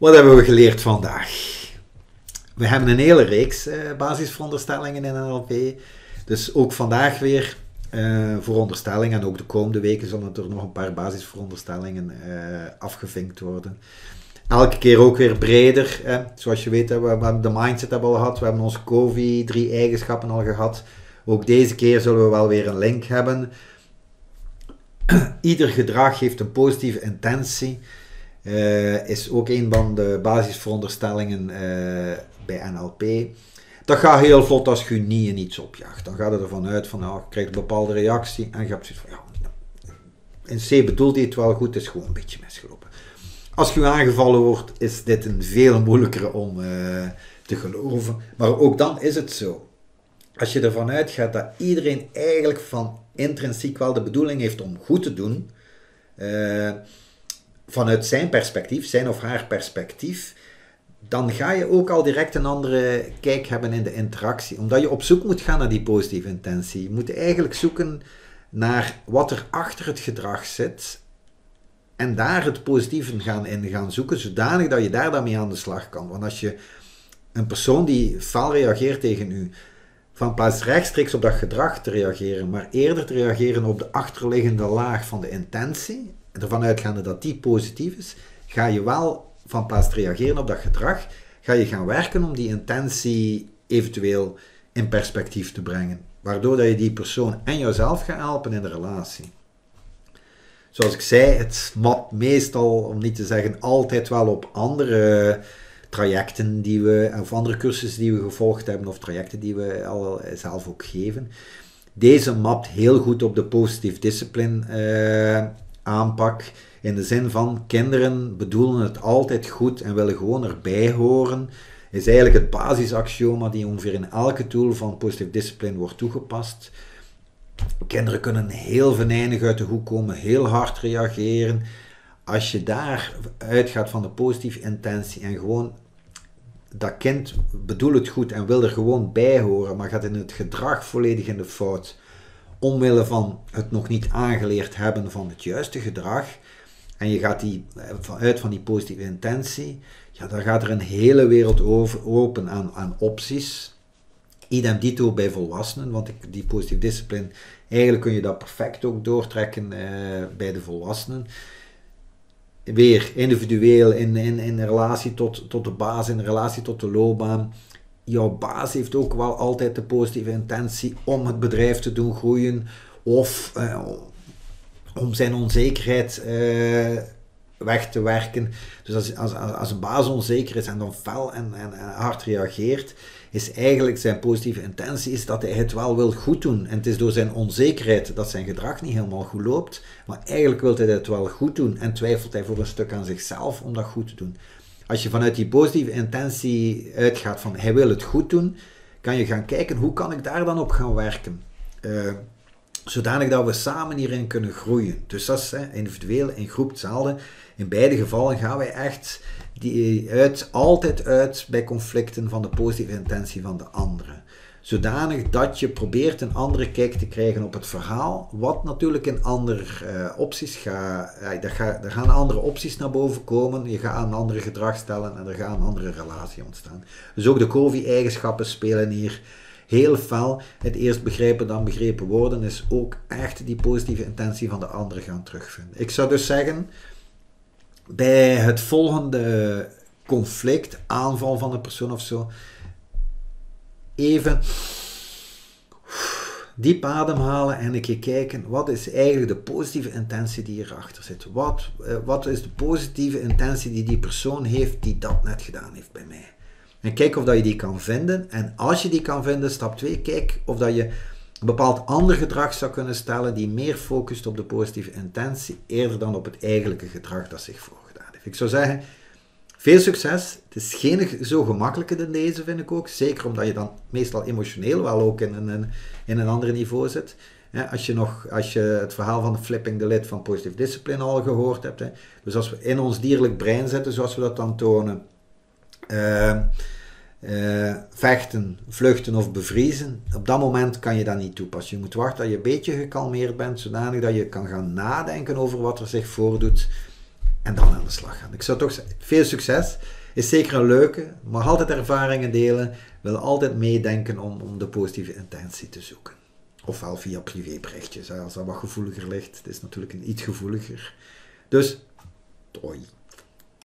Wat hebben we geleerd vandaag? We hebben een hele reeks basisveronderstellingen in NLP. Dus ook vandaag weer veronderstellingen. En ook de komende weken zullen er nog een paar basisveronderstellingen afgevinkt worden. Elke keer ook weer breder. Zoals je weet, we hebben de mindset hebben we al gehad. We hebben onze COVID 3 eigenschappen al gehad. Ook deze keer zullen we wel weer een link hebben. Ieder gedrag heeft een positieve intentie. Is ook een van de basisveronderstellingen bij NLP. Dat gaat heel vlot als je niet in iets opjaagt. Dan gaat het ervan uit van, je krijgt een bepaalde reactie en je hebt zoiets van, in C bedoelt hij het wel goed, het is gewoon een beetje misgelopen. Als je aangevallen wordt, is dit een veel moeilijker om te geloven. Maar ook dan is het zo. Als je ervan uitgaat dat iedereen eigenlijk van intrinsiek wel de bedoeling heeft om goed te doen, vanuit zijn perspectief, zijn of haar perspectief, dan ga je ook al direct een andere kijk hebben in de interactie. Omdat je op zoek moet gaan naar die positieve intentie. Je moet eigenlijk zoeken naar wat er achter het gedrag zit en daar het positieve in gaan zoeken, zodanig dat je daar dan mee aan de slag kan. Want als je een persoon die fel reageert tegen u, van plaats rechtstreeks op dat gedrag te reageren, maar eerder te reageren op de achterliggende laag van de intentie, ervan uitgaande dat die positief is, ga je wel van plaats te reageren op dat gedrag, ga je gaan werken om die intentie eventueel in perspectief te brengen. Waardoor dat je die persoon en jouzelf gaat helpen in de relatie. Zoals ik zei, het mat meestal, om niet te zeggen altijd wel op andere trajecten die we, of andere cursussen die we gevolgd hebben, of trajecten die we al zelf ook geven. Deze mapt heel goed op de positive discipline aanpak. In de zin van, kinderen bedoelen het altijd goed en willen gewoon erbij horen. Is eigenlijk het basisaxioma die ongeveer in elke tool van positive discipline wordt toegepast. Kinderen kunnen heel venijnig uit de hoek komen, heel hard reageren. Als je daar uitgaat van de positieve intentie en gewoon dat kind bedoelt het goed en wil er gewoon bij horen, maar gaat in het gedrag volledig in de fout, omwille van het nog niet aangeleerd hebben van het juiste gedrag, en je gaat uit van die positieve intentie, ja, dan gaat er een hele wereld open aan opties. Idem dito bij volwassenen, want die positieve discipline, eigenlijk kun je dat perfect ook doortrekken bij de volwassenen. Weer individueel in relatie tot de baas, in relatie tot de loopbaan. Jouw baas heeft ook wel altijd de positieve intentie om het bedrijf te doen groeien of om zijn onzekerheid weg te werken. Dus als een baas onzeker is en dan fel en hard reageert, is eigenlijk zijn positieve intentie is dat hij het wel wil goed doen. En het is door zijn onzekerheid dat zijn gedrag niet helemaal goed loopt. Maar eigenlijk wil hij het wel goed doen en twijfelt hij voor een stuk aan zichzelf om dat goed te doen. Als je vanuit die positieve intentie uitgaat van hij wil het goed doen, kan je gaan kijken hoe kan ik daar dan op gaan werken. Zodanig dat we samen hierin kunnen groeien. Dus dat is individueel, in groep hetzelfde. In beide gevallen gaan wij echt altijd uit bij conflicten van de positieve intentie van de andere. Zodanig dat je probeert een andere kijk te krijgen op het verhaal, wat natuurlijk in andere opties gaat. Er gaan andere opties naar boven komen, je gaat een andere gedrag stellen en er gaat een andere relatie ontstaan. Dus ook de COVID-eigenschappen spelen hier heel fel. Het eerst begrijpen dan begrepen worden is ook echt die positieve intentie van de andere gaan terugvinden. Ik zou dus zeggen, bij het volgende conflict, aanval van een persoon of zo, even diep ademhalen en een keer kijken, wat is eigenlijk de positieve intentie die hierachter zit? Wat is de positieve intentie die die persoon heeft die dat net gedaan heeft bij mij? En kijk of dat je die kan vinden. En als je die kan vinden, stap 2, kijk of dat je een bepaald ander gedrag zou kunnen stellen die meer focust op de positieve intentie, eerder dan op het eigenlijke gedrag dat zich voorgedaan heeft. Ik zou zeggen, veel succes. Het is geen zo gemakkelijke dan deze, vind ik ook. Zeker omdat je dan meestal emotioneel wel ook in een ander niveau zit. Als je het verhaal van Flipping the Lid van Positive Discipline al gehoord hebt. Dus als we in ons dierlijk brein zitten, zoals we dat dan tonen, vechten, vluchten of bevriezen, op dat moment kan je dat niet toepassen. Je moet wachten tot je een beetje gekalmeerd bent, zodanig dat je kan gaan nadenken over wat er zich voordoet. en dan aan de slag gaan. Ik zou toch zeggen, veel succes. Is zeker een leuke. Mag altijd ervaringen delen. Wil altijd meedenken om de positieve intentie te zoeken. Ofwel via privéberichtjes, als dat wat gevoeliger ligt. Het is natuurlijk een iets gevoeliger. Dus, hoi.